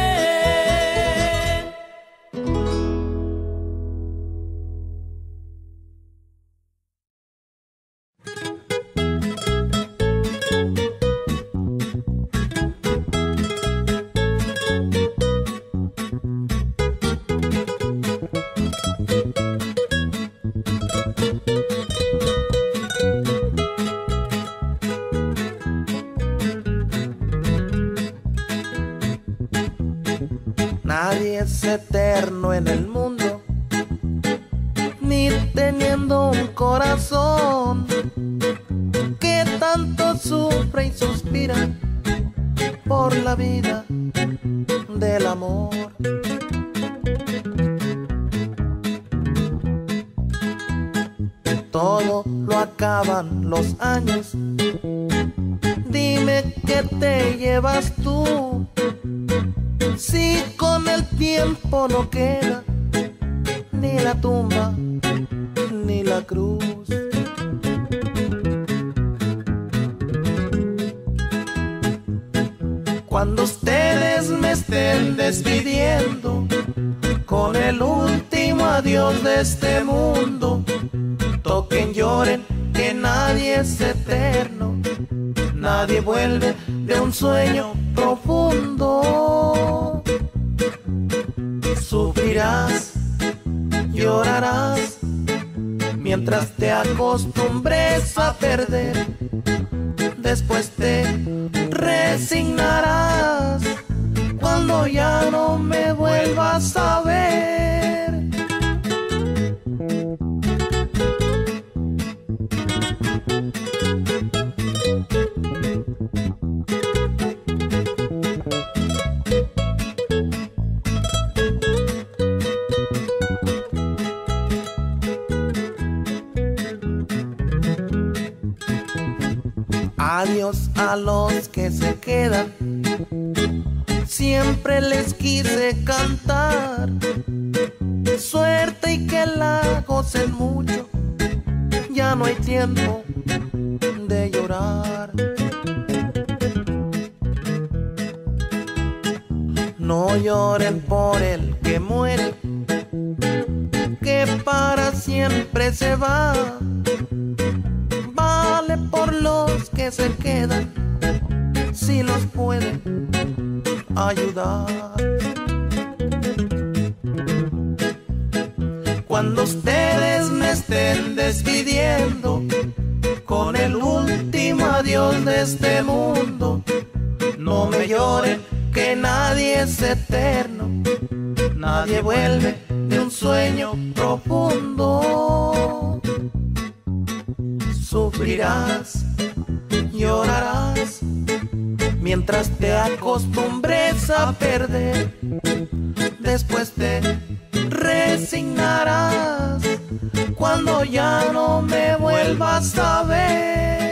Nadie es eterno en el mundo, ni teniendo un corazón que tanto sufre y suspira por la vida del amor. Todo lo acaban los años. Dime qué te llevas tú, si con el tiempo no queda ni la tumba ni la cruz. Cuando ustedes me estén despidiendo con el último adiós de este mundo, toquen, lloren, que nadie es eterno, nadie vuelve de un sueño profundo. Sufrirás, llorarás, mientras te acostumbres a perder. Después te resignarás cuando ya no me vuelvas a ver. Adiós a los que se quedan, siempre les quise cantar. Suerte y que la gocen mucho, ya no hay tiempo de llorar. No lloren por el que muere, que para siempre se va. Vale por los que se quedan, si los pueden ayudar. Cuando ustedes me estén despidiendo con el último adiós de este mundo, no me lloren, que nadie es eterno, nadie vuelve de un sueño profundo. Sufrirás, llorarás, mientras te acostumbres a perder. Después te resignarás cuando ya no me vuelvas a ver.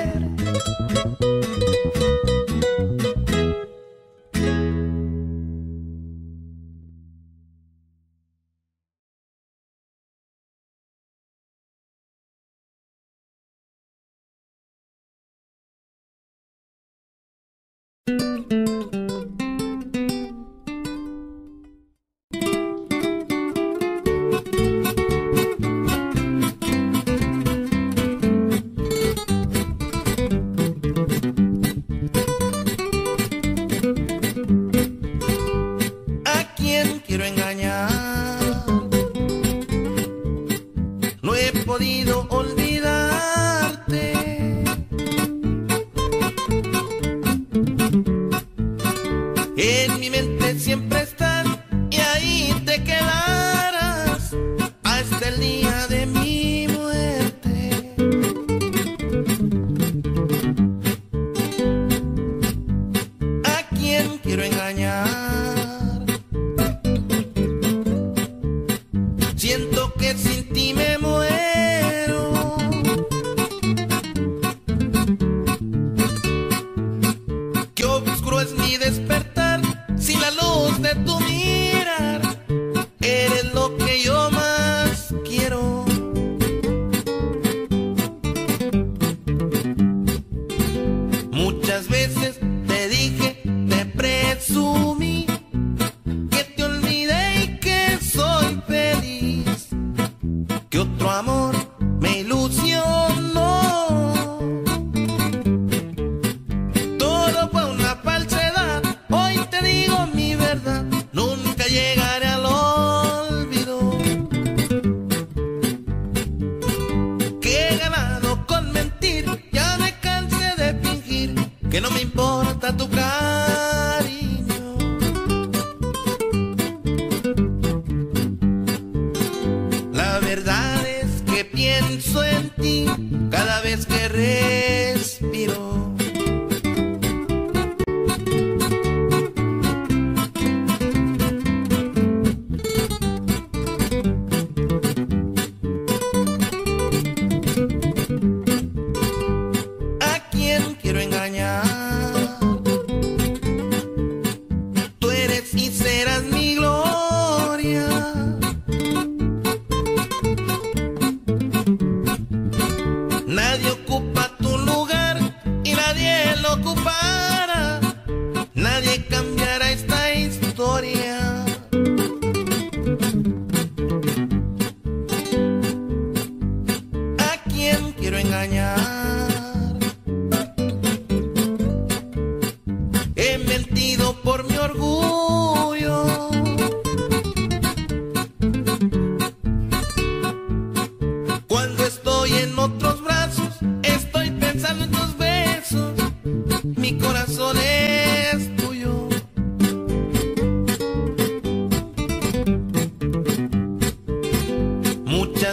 Pienso en ti cada vez que respiro.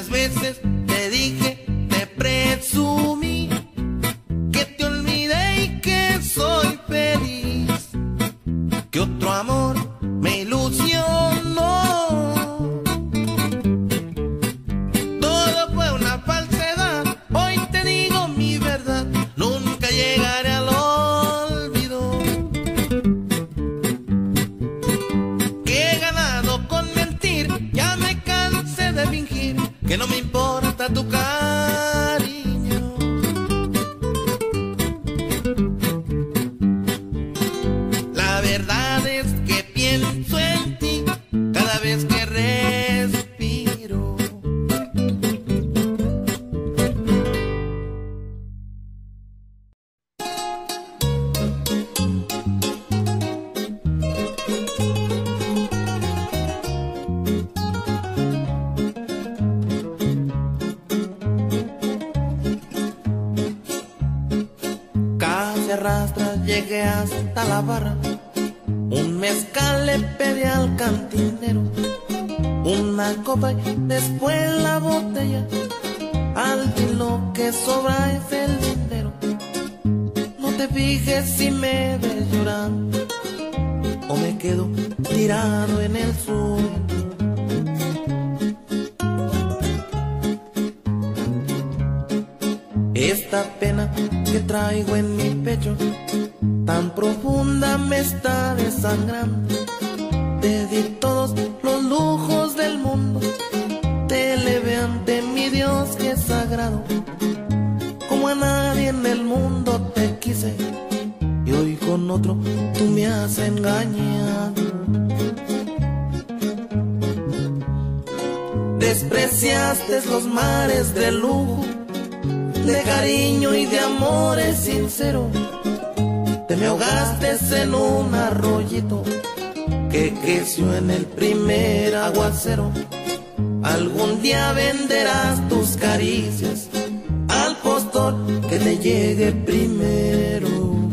Muchas veces te dije, te presumí, que te olvidé y que soy feliz, que otro amor me ilusionó. Todo fue una falsedad, hoy te digo mi verdad, nunca llegaré al olvido. Que he ganado con mentir, ya me cansé de fingir que no me importa tu cariño. La verdad es que pienso en ti cada vez que respiro. Casi arrastras, llegué hasta la barra. Un mezcal le pedí al cantinero, una copa y después la botella. Al fin lo que sobra es el dinero. No te fijes si me ves llorando o me quedo tirado en el suelo. Esta pena que traigo en mi pecho tan profunda me está desangrando. Te di todos los lujos del mundo, te elevé ante mi Dios que es sagrado. Como a nadie en el mundo te quise, y hoy con otro tú me has engañado. Despreciaste los mares de lujo, de cariño y de amores sinceros. Te me ahogaste en un arroyito que creció en el primer aguacero. Algún día venderás tus caricias al postor que te llegue primero.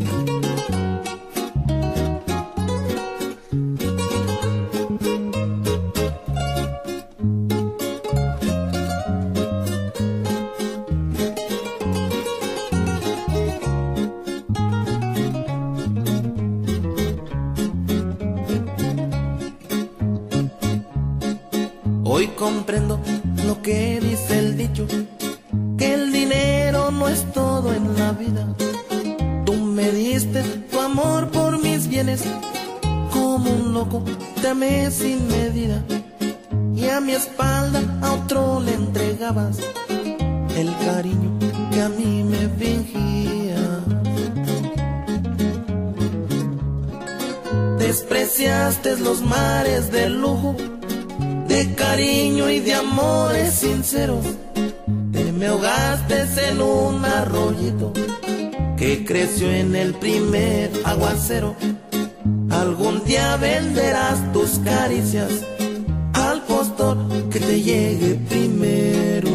Hoy comprendo lo que dice el dicho, que el dinero no es todo en la vida. Tú me diste tu amor por mis bienes, como un loco te amé sin medida, y a mi espalda a otro le entregabas el cariño que a mí me fingía. Despreciaste los mares de lujo, de cariño y de amores sinceros. Te me ahogaste en un arroyito que creció en el primer aguacero. Algún día venderás tus caricias al postor que te llegue primero.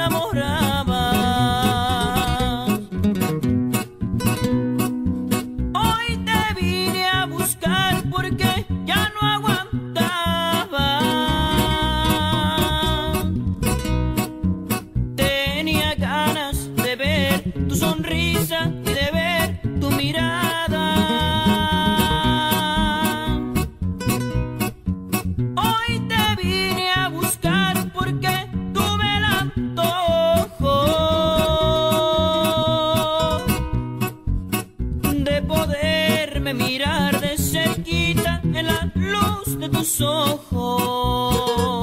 enamoraba. Hoy te vine a buscar porque ya no aguantaba. Tenía ganas de ver tu sonrisa y de ver tu mirada. Hoy te vine a buscar porque tuve el antojo de poderme mirar de cerquita en la luz de tus ojos.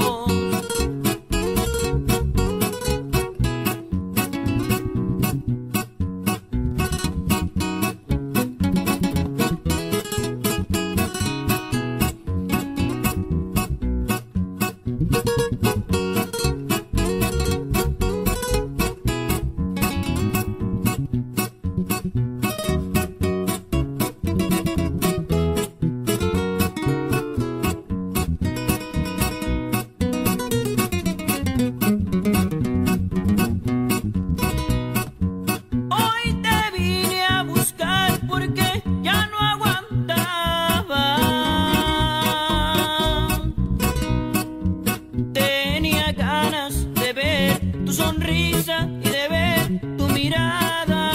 Tu sonrisa y de ver tu mirada.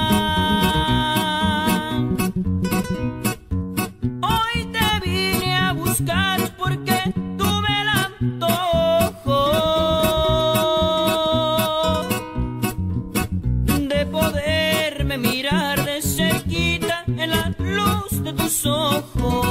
Hoy te vine a buscar porque tuve el antojo de poderme mirar de cerquita en la luz de tus ojos.